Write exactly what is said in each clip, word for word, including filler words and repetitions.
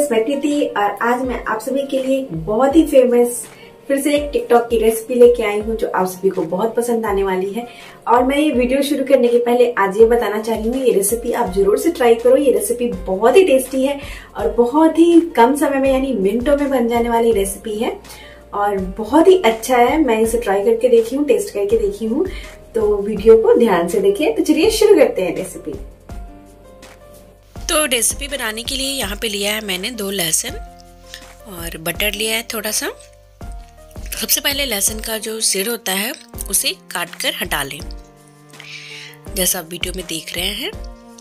बैठी थी और आज मैं आप सभी के लिए बहुत ही फेमस फिर से एक टिकटॉक की रेसिपी लेके आई हूँ जो आप सभी को बहुत पसंद आने वाली है। और मैं ये वीडियो शुरू करने के पहले आज ये बताना चाह रही हूँ, ये रेसिपी आप जरूर से ट्राई करो। ये रेसिपी बहुत ही टेस्टी है और बहुत ही कम समय में यानी मिनटों में बन जाने वाली रेसिपी है और बहुत ही अच्छा है। मैं इसे ट्राई करके देखी हूँ, टेस्ट करके देखी हूँ, तो वीडियो को ध्यान से देखें। तो चलिए शुरू करते हैं रेसिपी। तो रेसिपी बनाने के लिए यहाँ पे लिया है मैंने दो लहसुन और बटर लिया है थोड़ा सा। सबसे पहले लहसुन का जो सिर होता है उसे काट कर हटा लें, जैसा आप वीडियो में देख रहे हैं।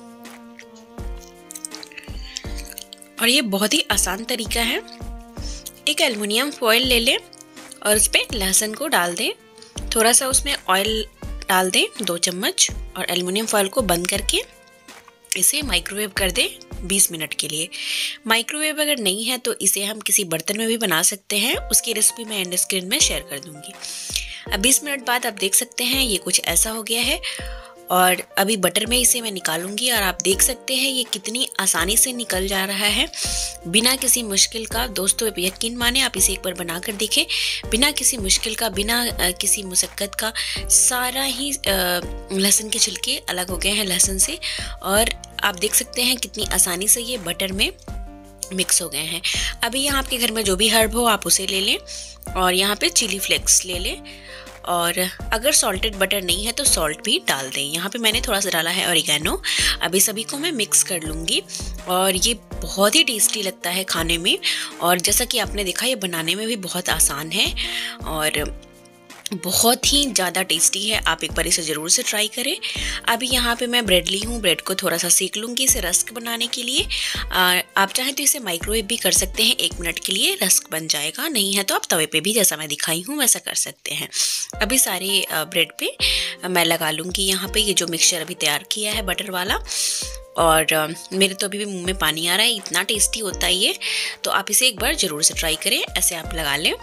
और ये बहुत ही आसान तरीका है। एक एल्युमिनियम फॉइल ले लें और उस पर लहसुन को डाल दें, थोड़ा सा उसमें ऑयल डाल दें दो चम्मच और एल्युमिनियम फॉइल को बंद करके इसे माइक्रोवेव कर दें बीस मिनट के लिए। माइक्रोवेव अगर नहीं है तो इसे हम किसी बर्तन में भी बना सकते हैं, उसकी रेसिपी मैं एंड स्क्रीन में शेयर कर दूंगी। अब बीस मिनट बाद आप देख सकते हैं ये कुछ ऐसा हो गया है और अभी बटर में इसे मैं निकालूंगी और आप देख सकते हैं ये कितनी आसानी से निकल जा रहा है बिना किसी मुश्किल का। दोस्तों यकीन माने, आप इसे एक बार बना कर देखें, बिना किसी मुश्किल का, बिना किसी मुशक्क़त का सारा ही लहसुन के छिलके अलग हो गए हैं लहसुन से। और आप देख सकते हैं कितनी आसानी से ये बटर में मिक्स हो गए हैं। अभी यहाँ आपके घर में जो भी हर्ब हो आप उसे ले लें और यहाँ पे चिली फ्लेक्स ले लें और अगर सॉल्टेड बटर नहीं है तो सॉल्ट भी डाल दें। यहाँ पे मैंने थोड़ा सा डाला है ऑरिगेनो। अभी सभी को मैं मिक्स कर लूँगी और ये बहुत ही टेस्टी लगता है खाने में। और जैसा कि आपने देखा ये बनाने में भी बहुत आसान है और बहुत ही ज़्यादा टेस्टी है। आप एक बार इसे ज़रूर से ट्राई करें। अभी यहाँ पे मैं ब्रेड ली हूँ, ब्रेड को थोड़ा सा सेक लूँगी इसे रस्क बनाने के लिए। आ, आप चाहें तो इसे माइक्रोवेव भी कर सकते हैं, एक मिनट के लिए रस्क बन जाएगा। नहीं है तो आप तवे पे भी जैसा मैं दिखाई हूँ वैसा कर सकते हैं। अभी सारे ब्रेड पे मैं लगा लूँगी यहाँ पे ये जो मिक्सचर अभी तैयार किया है बटर वाला। और मेरे तो अभी भी मुँह में पानी आ रहा है, इतना टेस्टी होता है ये। तो आप इसे एक बार ज़रूर से ट्राई करें, ऐसे आप लगा लें।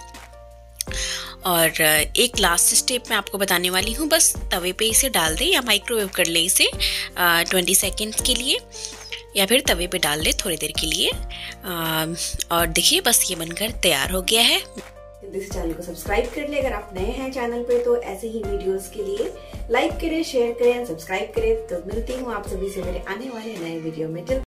और एक लास्ट स्टेप मैं आपको बताने वाली हूँ, बस तवे पे इसे डाल दें या माइक्रोवेव कर लें इसे ट्वेंटी सेकेंड्स के लिए, या फिर तवे पे डाल दें थोड़ी देर के लिए। आ, और देखिए बस ये बनकर तैयार हो गया है। जल्दी से चैनल को सब्सक्राइब कर ले अगर आप नए हैं चैनल पे, तो ऐसे ही वीडियोस के लिए लाइक करें, शेयर करें, सब्सक्राइब करें। तो मिलती हूँ आप सभी से मेरे आने वाले नए वीडियो में।